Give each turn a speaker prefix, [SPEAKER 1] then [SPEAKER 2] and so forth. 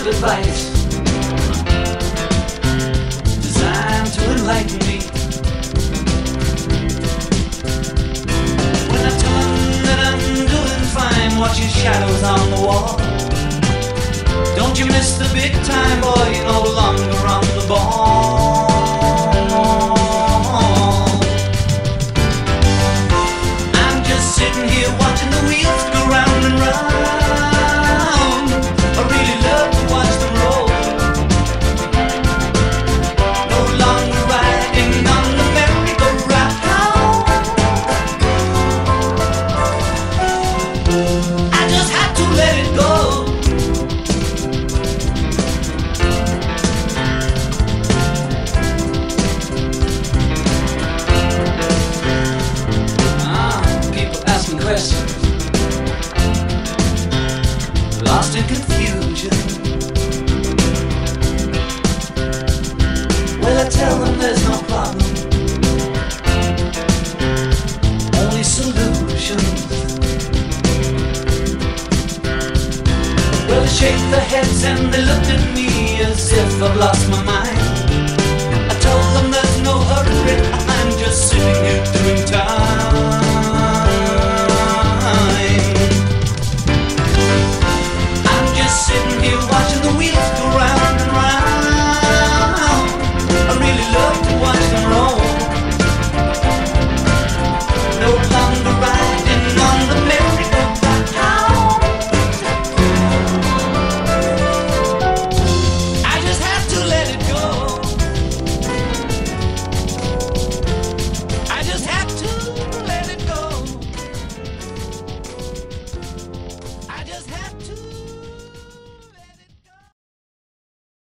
[SPEAKER 1] of advice designed to enlighten me. When I tell them that I'm doing fine, watching shadows on the wall. Don't you miss the big time, boy, you're no longer on the ball. I'm just sitting here watching the wheels go round and round. I really love to watch them roll. No longer riding on the merry-go-round. I just had to let it go. Questions, lost in confusion. Well, I tell them there's no problem, only solutions. Well, they shake their heads and they look at me as if I've lost my mind.